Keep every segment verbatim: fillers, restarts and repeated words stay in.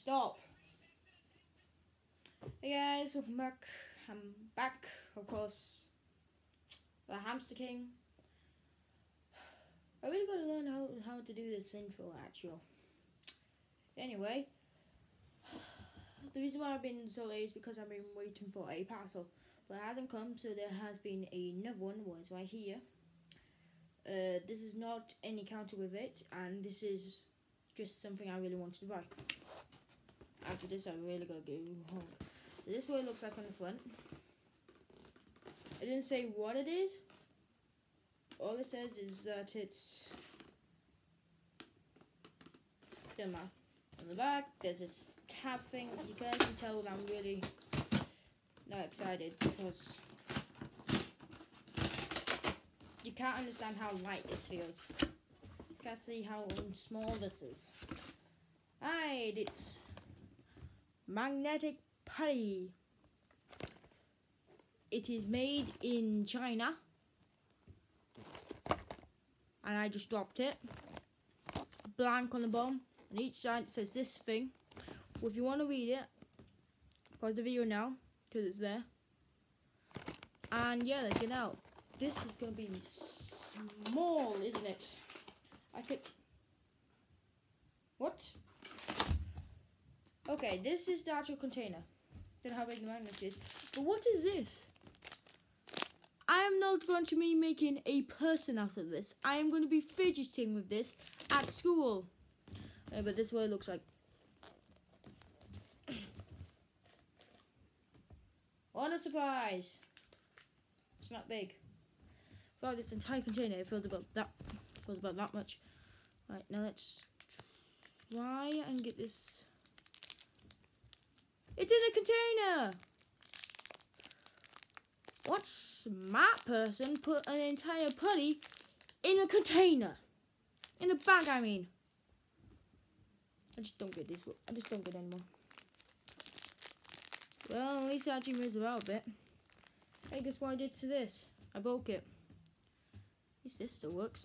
stop. Hey guys, welcome back. I'm back, of course. The Hamster King. I really gotta learn how, how to do this intro, actually. Anyway, the reason why I've been so late is because I've been waiting for a parcel. But it hasn't come, so there has been another one, was right here. Uh, this is not any counter with it, and this is just something I really wanted to buy. After this, I really gotta go home. So this is what it looks like on the front. It didn't say what it is. All it says is that it's doesn't matter. On the back, there's this tab thing. You guys can tell that I'm really not excited because you can't understand how light this feels. You can't see how small this is. Alright, it's magnetic putty. It is made in China. And I just dropped it. Blank on the bottom. On each side it says this thing. Well, if you want to read it, pause the video now, because it's there. And yeah, let's get out. This is going to be small, isn't it? I could... What? Okay, this is the actual container. Don't know how big the magnet is. But what is this? I am not going to be making a person out of this. I am going to be fidgeting with this at school. Uh, but this is what it looks like. What a surprise! It's not big. For this entire container, it feels about that. Feels about that much. Right, now let's try and get this. It's in a container. What smart person put an entire putty in a container? In a bag, I mean. I just don't get this. I just don't get anymore. Well, at least it actually moves about a bit. Hey, guess what I did to this? I broke it. At least this still works.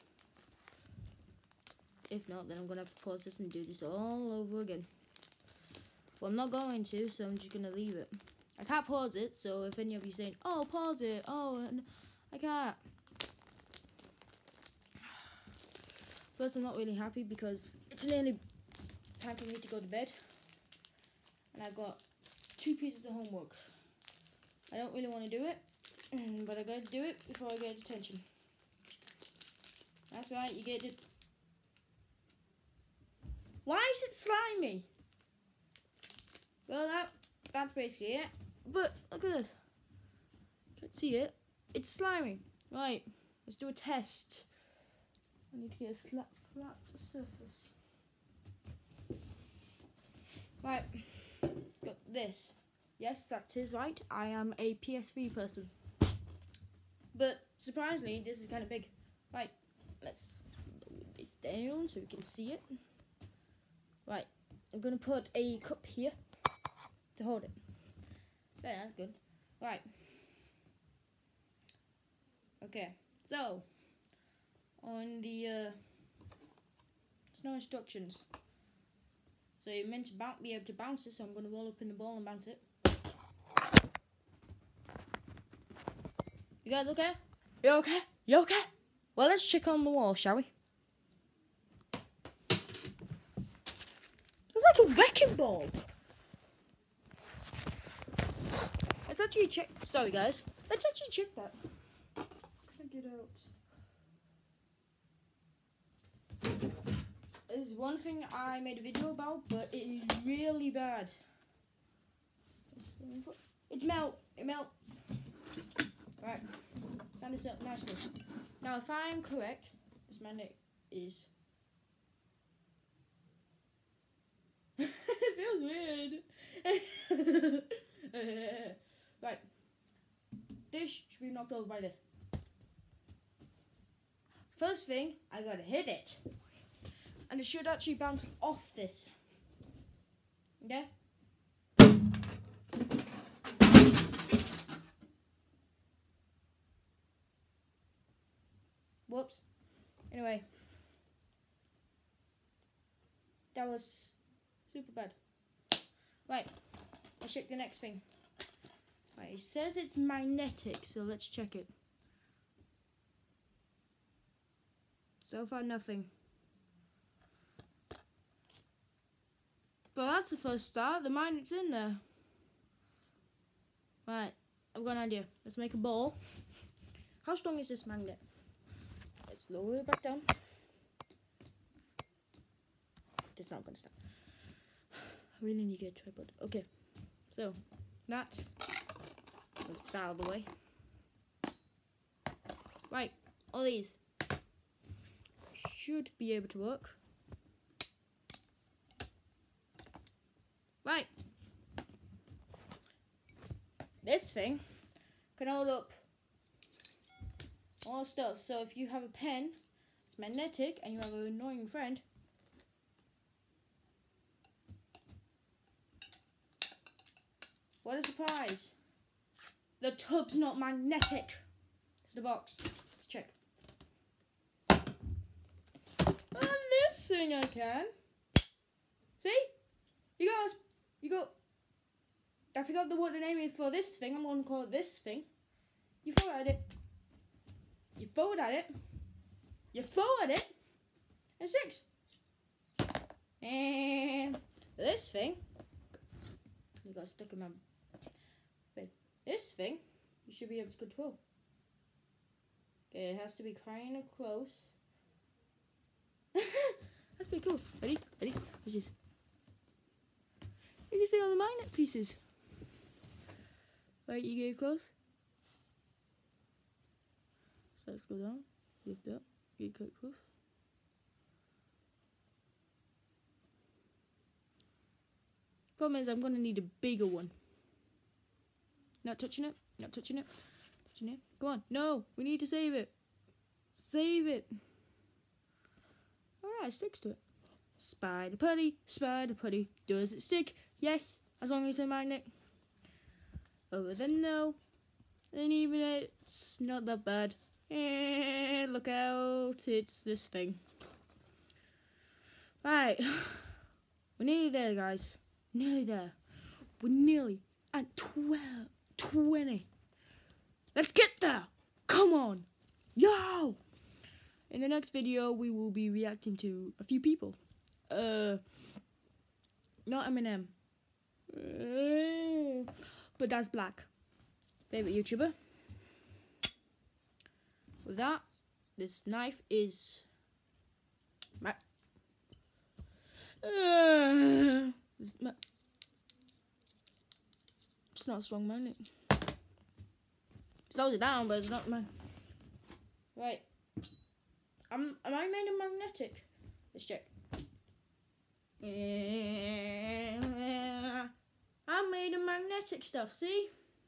If not, then I'm going to have to pause this and do this all over again. Well, I'm not going to, so I'm just going to leave it. I can't pause it, so if any of you saying, oh, pause it, oh, I can't. First, I'm not really happy because it's nearly time for me to go to bed. And I've got two pieces of homework. I don't really want to do it, but I gotta do it before I get detention. That's right, you get it. Why is it slimy? Well, that that's basically it. But look at this. Can't see it. It's slimy. Right, let's do a test. I need to get a flat, flat surface. Right, got this. Yes, that is right. I am a P S V person. But surprisingly, this is kind of big. Right, let's lower this down so we can see it. Right, I'm gonna put a cup here to hold it. There, that's good. Right. Okay, so on the uh, there's no instructions. So you're meant to bounce, be able to bounce it, so I'm gonna roll up in the ball and bounce it. You guys okay? You okay? You okay? Well, let's check on the wall, shall we? It's like a wrecking ball. Let's actually check. Sorry, guys. Let's actually check that. Check it out. There's one thing I made a video about, but it is really bad. It's melt. It melts. Right. Stand this up nicely. Now, if I'm correct, this magnet is. It feels weird. Right. This should be knocked over by this. First thing, I gotta hit it. And it should actually bounce off this. Okay? Whoops. Anyway. That was super bad. Right, let's check the next thing. Right, it says it's magnetic, so let's check it. So far, nothing. But that's the first start. The magnet's in there. Right, I've got an idea. Let's make a ball. How strong is this magnet? Let's lower it back down. It's not gonna stop. I really need to get a tripod. Okay, so that, that out of the way. Right, all these should be able to work. Right, this thing can hold up all stuff. So if you have a pen, it's magnetic, and you have an annoying friend, what a surprise! The tub's not magnetic. It's the box. Let's check. And this thing I can. See? You guys, you go. I forgot the what the name is for this thing. I'm gonna call it this thing. You throw at it. You throw it at it. You throw at it. And six. And this thing. You got stuck in my. This thing, you should be able to control. Okay, it has to be kind of close. That's pretty cool. Ready? Ready? Watch this. You can see all the magnet pieces. Right, you get close. So let's go down. Lift up. Get quite close. Problem is, I'm going to need a bigger one. Not touching it. Not touching it. Touching it. Go on. No, we need to save it. Save it. Alright, it sticks to it. Spider putty. Spider putty. Does it stick? Yes. As long as it's a magnet. Other than no. And even it's not that bad. Eh, look out. It's this thing. Right. We're nearly there, guys. Nearly there. We're nearly at twelve. twenty. Let's get there. Come on. Yo. In the next video, we will be reacting to a few people. Uh, not Eminem. Uh, but that's Black. Favorite YouTuber. With that, this knife is my. Uh, it's, my it's not a strong magnet. Slows it down, but it's not man. Right. Am am I made of magnetic? Let's check. I'm made of magnetic stuff, see?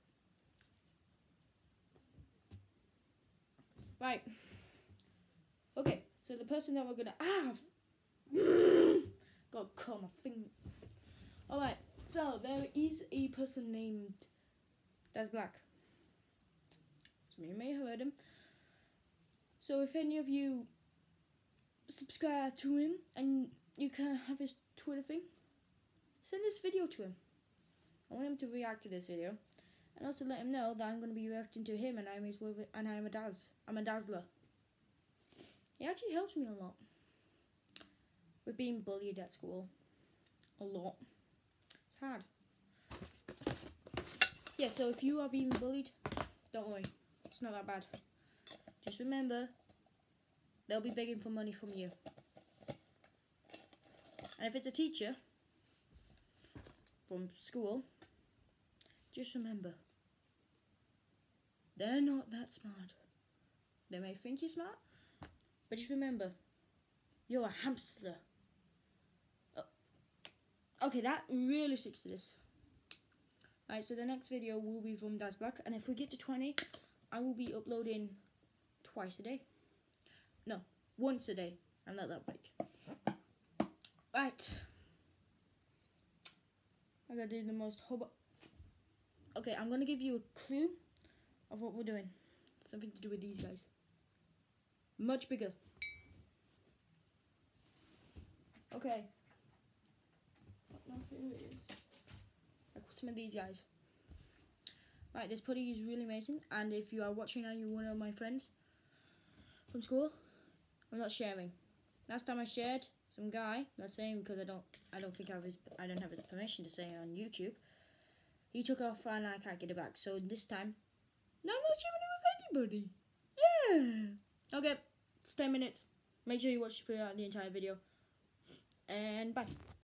Right. Okay, so the person that we're gonna ah got caught my finger. Alright, so there is a person named That's Black. Some of you may have heard him. So if any of you subscribe to him and you can have his Twitter thing, send this video to him. I want him to react to this video, and also let him know that I'm going to be reacting to him, and I'm his and I'm a Daz. I'm a Dazzler. He actually helps me a lot with being bullied at school. A lot. It's hard. Yeah. So if you are being bullied, don't worry. It's not that bad. Just remember, they'll be begging for money from you. And if it's a teacher from school, just remember, they're not that smart. They may think you're smart, but just remember, you're a hamster. Oh. Okay, that really sticks to this. Alright, so the next video will be from That's Black, and if we get to twenty, I will be uploading twice a day. No, once a day. I'm not that big. Right. I gotta do the most hobo. Okay, I'm gonna give you a clue of what we're doing. Something to do with these guys. Much bigger. Okay. What my favorite is. some of these guys. Right, this putty is really amazing, and if you are watching and you're one of my friends from school, I'm not sharing. Last time I shared, some guy, not saying because I don't, I don't think I have his, I don't have his permission to say it on YouTube. He took off and I can't get it back. So this time, no, I'm not sharing it with anybody. Yeah. Okay, it's ten minutes. Make sure you watch throughout the entire video, and bye.